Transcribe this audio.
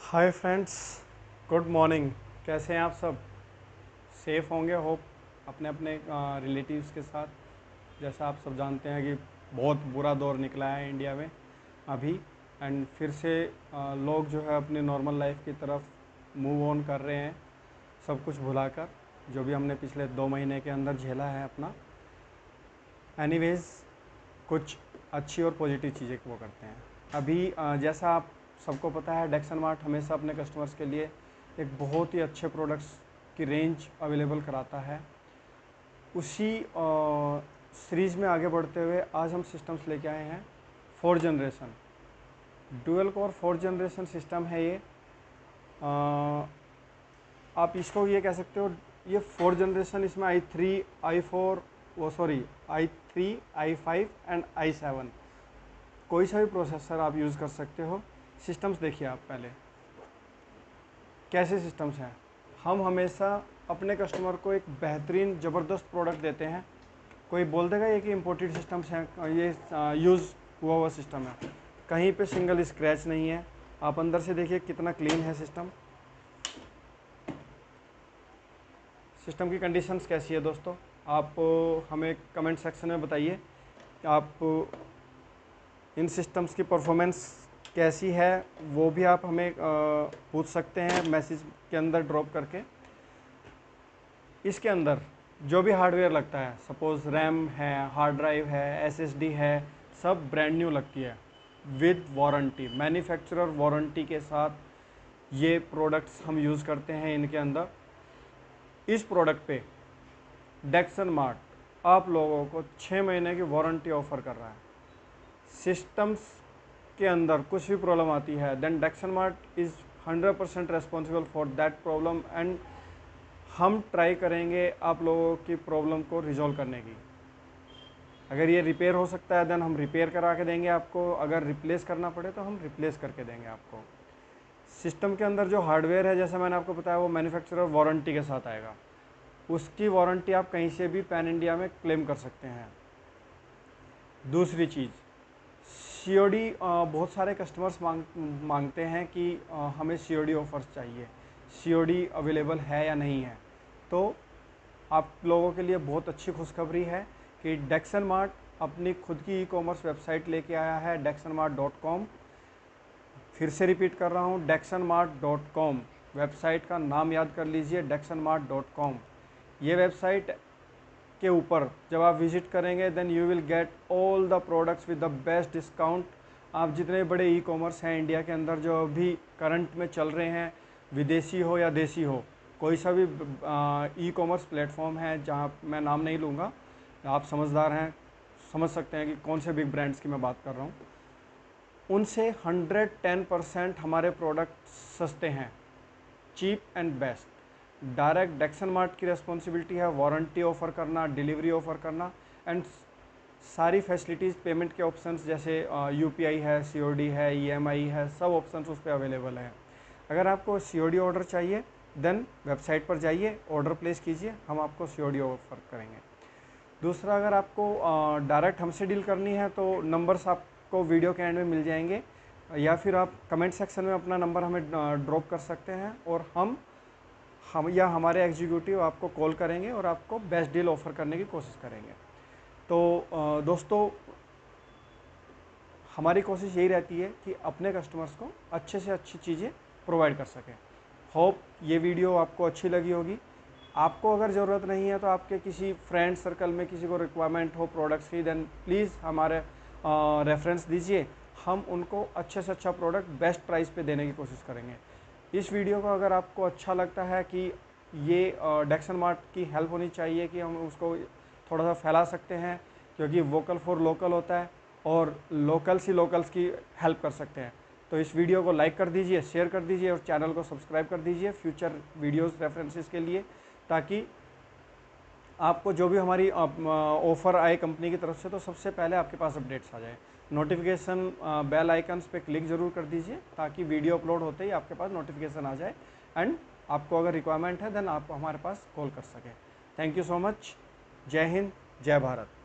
Hi friends, good morning. कैसे हैं आप सब? सेफ़ होंगे होप अपने अपने रिलेटिव्स के साथ। जैसा आप सब जानते हैं कि बहुत बुरा दौर निकला है इंडिया में अभी। एंड फिर से लोग जो है अपनी नॉर्मल लाइफ की तरफ मूव ऑन कर रहे हैं, सब कुछ भुलाकर जो भी हमने पिछले 2 महीने के अंदर झेला है अपना। एनीवेज, कुछ अच्छी और पॉजिटिव चीज़ें वो करते हैं अभी। जैसा आप सबको पता है, डेक्सन मार्ट हमेशा अपने कस्टमर्स के लिए एक बहुत ही अच्छे प्रोडक्ट्स की रेंज अवेलेबल कराता है। उसी सीरीज़ में आगे बढ़ते हुए आज हम सिस्टम्स लेके आए हैं 4 generation dual core 4 generation system है ये। आप इसको ये कह सकते हो, ये 4 जनरेशन, इसमें i3 i4 वो sorry i3 i5 and i7 कोई सा भी प्रोसेसर आप यूज़ कर सकते हो। सिस्टम्स देखिए आप पहले कैसे सिस्टम्स हैं। हम हमेशा अपने कस्टमर को एक बेहतरीन ज़बरदस्त प्रोडक्ट देते हैं। कोई बोल देगा ये कि इम्पोर्टेड सिस्टम्स हैं, ये यूज़ हुआ सिस्टम है, कहीं पे सिंगल स्क्रैच नहीं है। आप अंदर से देखिए कितना क्लीन है सिस्टम। सिस्टम की कंडीशंस कैसी है दोस्तों, आप हमें कमेंट सेक्शन में बताइए। आप इन सिस्टम्स की परफॉर्मेंस कैसी है वो भी आप हमें पूछ सकते हैं मैसेज के अंदर ड्रॉप करके। इसके अंदर जो भी हार्डवेयर लगता है, सपोज़ रैम है, हार्ड ड्राइव है, एसएसडी है, सब ब्रांड न्यू लगती है विद वारंटी, मैन्युफैक्चरर वारंटी के साथ ये प्रोडक्ट्स हम यूज़ करते हैं इनके अंदर। इस प्रोडक्ट पे डेक्सन मार्ट आप लोगों को 6 महीने की वारंटी ऑफर कर रहा है। सिस्टम्स के अंदर कुछ भी प्रॉब्लम आती है, then Dexon Mart is 100% responsible for that problem. And हम ट्राई करेंगे आप लोगों की प्रॉब्लम को रिजॉल्व करने की। अगर ये रिपेयर हो सकता है देन हम रिपेयर करा के देंगे आपको, अगर रिप्लेस करना पड़े तो हम रिप्लेस करके देंगे आपको। सिस्टम के अंदर जो हार्डवेयर है, जैसा मैंने आपको बताया, वो मैन्युफैक्चरर वारंटी के साथ आएगा। उसकी वारंटी आप कहीं से भी पैन इंडिया में क्लेम कर सकते हैं। दूसरी चीज़, सीओडी बहुत सारे कस्टमर्स मांगते हैं कि हमें सीओडी ऑफर्स चाहिए, सीओडी अवेलेबल है या नहीं है। तो आप लोगों के लिए बहुत अच्छी खुशखबरी है कि डेक्सन मार्ट अपनी खुद की ई-कॉमर्स वेबसाइट लेके आया है, dexonmart.com। फिर से रिपीट कर रहा हूँ, dexonmart.com। वेबसाइट का नाम याद कर लीजिए, dexonmart.com। ये वेबसाइट के ऊपर जब आप विजिट करेंगे then you will get all the products with the best discount. आप जितने बड़े ई कॉमर्स हैं इंडिया के अंदर जो अभी करंट में चल रहे हैं, विदेशी हो या देसी हो, कोई सा भी ई कॉमर्स प्लेटफॉर्म है, जहां मैं नाम नहीं लूँगा, आप समझदार हैं, समझ सकते हैं कि कौन से बिग ब्रांड्स की मैं बात कर रहा हूँ। उनसे 110% हमारे प्रोडक्ट सस्ते हैं, cheap and best. Direct Dexon Mart की रिस्पॉन्सिबिलिटी है वारंटी ऑफ़र करना, डिलीवरी ऑफ़र करना, एंड सारी फैसिलिटीज़, पेमेंट के ऑप्शंस जैसे यूपीआई है, सीओडी है, ईएमआई है, सब ऑप्शंस उस पर अवेलेबल हैं। अगर आपको सीओडी ऑर्डर चाहिए देन वेबसाइट पर जाइए, ऑर्डर प्लेस कीजिए, हम आपको सीओडी ऑफर करेंगे। दूसरा, अगर आपको डायरेक्ट हमसे डील करनी है तो नंबर्स आपको वीडियो के एंड में मिल जाएंगे, या फिर आप कमेंट सेक्शन में अपना नंबर हमें ड्रॉप कर सकते हैं और हम या हमारे एग्जीक्यूटिव आपको कॉल करेंगे और आपको बेस्ट डील ऑफ़र करने की कोशिश करेंगे। तो दोस्तों, हमारी कोशिश यही रहती है कि अपने कस्टमर्स को अच्छे से अच्छी चीज़ें प्रोवाइड कर सकें। होप ये वीडियो आपको अच्छी लगी होगी। आपको अगर ज़रूरत नहीं है तो आपके किसी फ्रेंड सर्कल में किसी को रिक्वायरमेंट हो प्रोडक्ट्स की, देन प्लीज़ हमारे रेफरेंस दीजिए, हम उनको अच्छे से अच्छा प्रोडक्ट बेस्ट प्राइस पे देने की कोशिश करेंगे। इस वीडियो को अगर आपको अच्छा लगता है कि ये डेक्सन मार्ट की हेल्प होनी चाहिए कि हम उसको थोड़ा सा फैला सकते हैं, क्योंकि वोकल फॉर लोकल होता है और लोकल्स ही लोकल्स की हेल्प कर सकते हैं, तो इस वीडियो को लाइक कर दीजिए, शेयर कर दीजिए और चैनल को सब्सक्राइब कर दीजिए फ्यूचर वीडियोस रेफरेंसेस के लिए, ताकि आपको जो भी हमारी ऑफ़र आए कंपनी की तरफ से तो सबसे पहले आपके पास अपडेट्स आ जाए। नोटिफिकेशन बेल आइकन्स पे क्लिक ज़रूर कर दीजिए ताकि वीडियो अपलोड होते ही आपके पास नोटिफिकेशन आ जाए, एंड आपको अगर रिक्वायरमेंट है देन आप हमारे पास कॉल कर सकें। Thank you so much. जय हिंद, जय भारत।